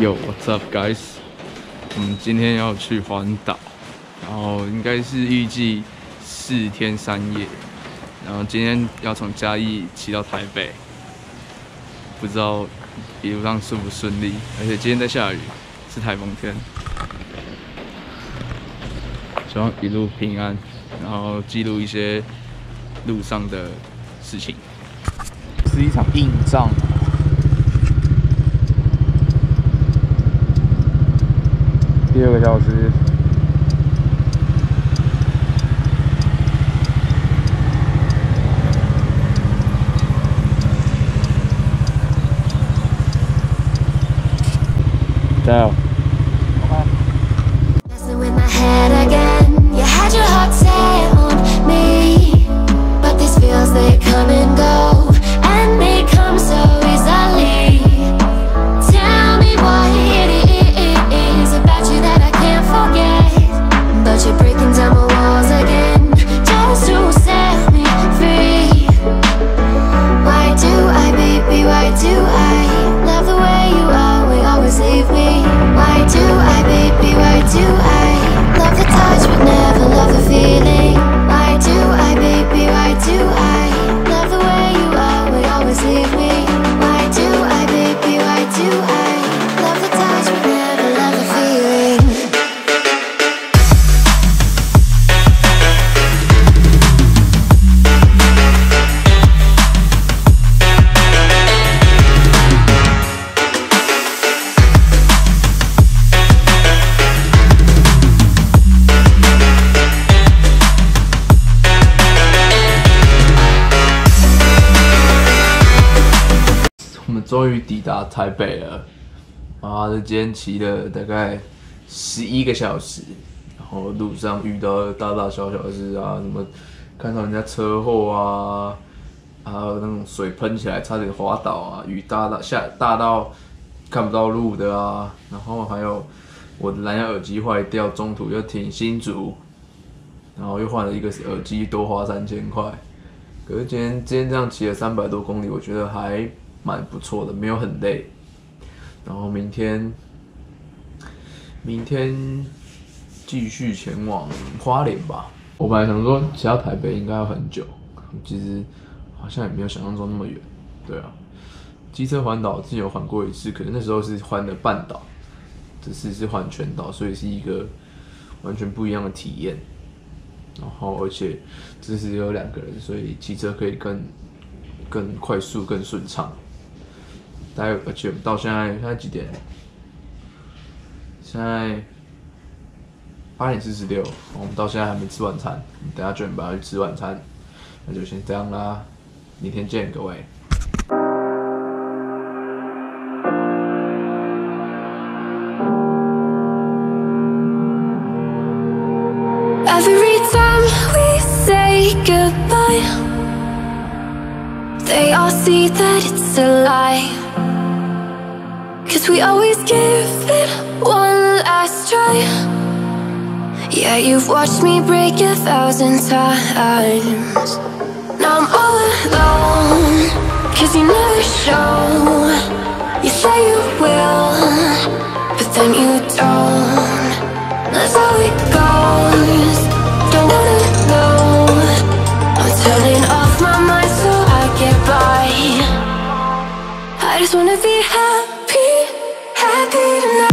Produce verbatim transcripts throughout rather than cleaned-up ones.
Yo, what's up, guys？ 我们今天要去环岛，然后应该是预计四天三夜，然后今天要从嘉义骑到台北，不知道一路上顺不顺利，而且今天在下雨，是台风天，希望一路平安，然后记录一些路上的事情。 是一场硬仗。 第二个小时，加油！ 我们终于抵达台北了，啊，这今天骑了大概十一个小时，然后路上遇到了大大小小的事啊，什么看到人家车祸啊，还有那种水喷起来差点滑倒啊，雨大到下大到看不到路的啊，然后还有我的蓝牙耳机坏掉，中途又停新竹，然后又换了一个耳机，多花三千块。可是今天今天这样骑了三百多公里，我觉得还蛮不错的，没有很累。然后明天，明天继续前往花莲吧。我本来想说骑到台北应该要很久，其实好像也没有想象中那么远。对啊，机车环岛之前有环过一次，可是那时候是环的半岛，这次是环全岛，所以是一个完全不一样的体验。然后而且这次有两个人，所以骑车可以更更快速、更顺畅。大概而且到现在现在几点？现在八点四十六，我们到现在还没吃晚餐。等下九点半要去吃晚餐，那就先这样啦，明天见，各位。 Every time we say goodbye, they all see that it's a lie. 'Cause we always give it one last try. Yeah, you've watched me break a thousand times. Now I'm all alone, 'cause you never show. You say you will, but then you don't. That's how it goes. Don't wanna know. I'm turning off my mind so I get by. I just wanna be happy, happy tonight.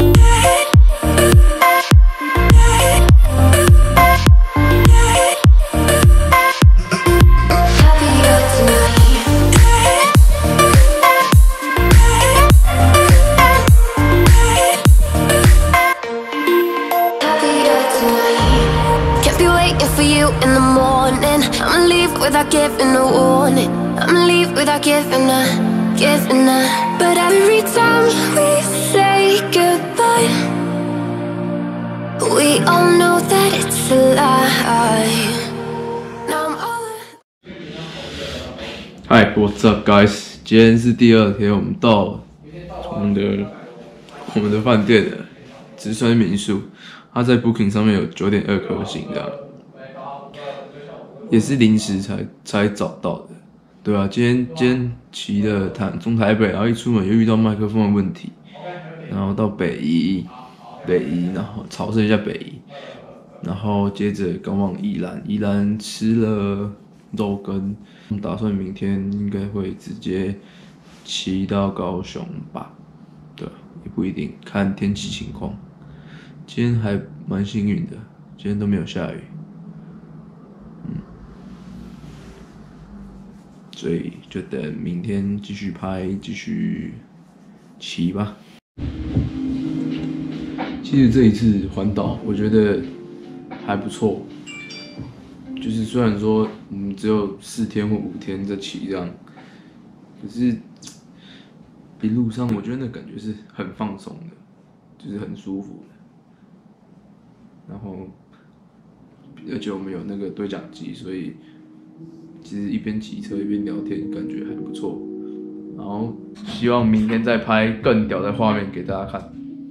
Without giving a warning, I'ma leave without giving a, giving a. But every time we say goodbye, we all know that it's a lie. Now I'm all. Hi, what's up, guys？ 今天是第二天，我们到我们的我们的饭店了，直川民宿，它在 Booking 上面有九点二颗星这样。也是临时才才找到的，对啊，今天今天骑的台从台北，然后一出门又遇到麦克风的问题， 然后到北宜，北宜，然后朝圣一下北宜，然后接着赶往宜兰，宜兰吃了肉羹，打算明天应该会直接骑到高雄吧，对，也不一定，看天气情况。今天还蛮幸运的，今天都没有下雨，嗯，所以就等明天继续拍，继续骑吧。其实这一次环岛，我觉得还不错。就是虽然说我们只有四天或五天在骑这样，可是一路上我觉得那感觉是很放松的，就是很舒服的。然后，而且我们有那个对讲机，所以其实一边骑车一边聊天，感觉还不错。然后希望明天再拍更屌的画面给大家看。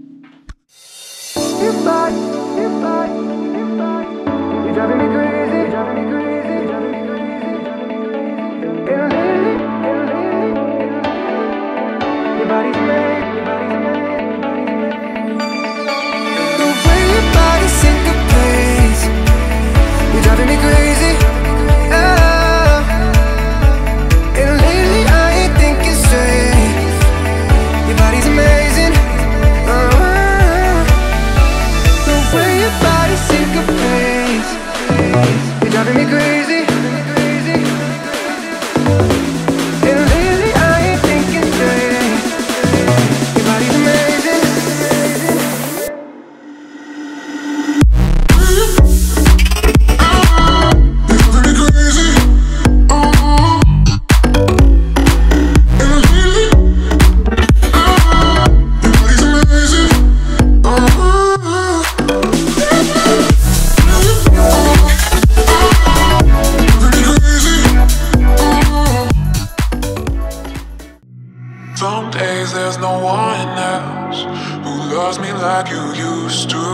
Some days there's no one else who loves me like you used to.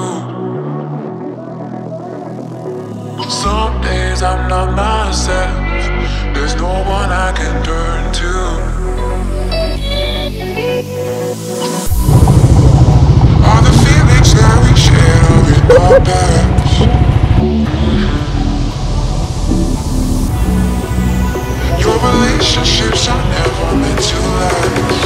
Some days I'm not myself, there's no one I can turn to. All the feelings that we shared are in our past. Your relationships are never meant to last.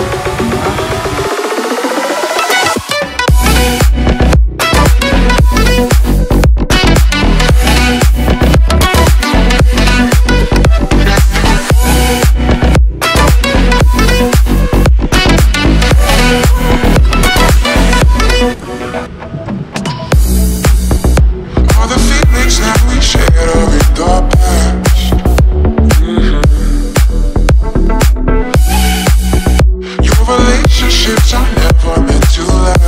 All the feelings that we shared are in our past. Relationships are never meant to last.